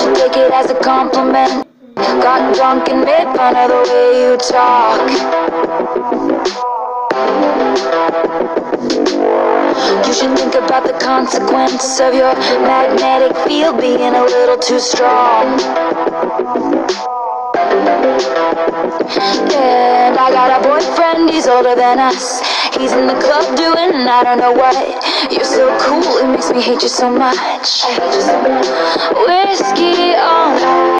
take it as a compliment. Got drunk and made fun of the way you talk. You should think about the consequence of your magnetic field being a little too strong. And I got a boyfriend, he's older than us. He's in the club doing I don't know what. You're so cool, it makes me hate you so much. Whiskey on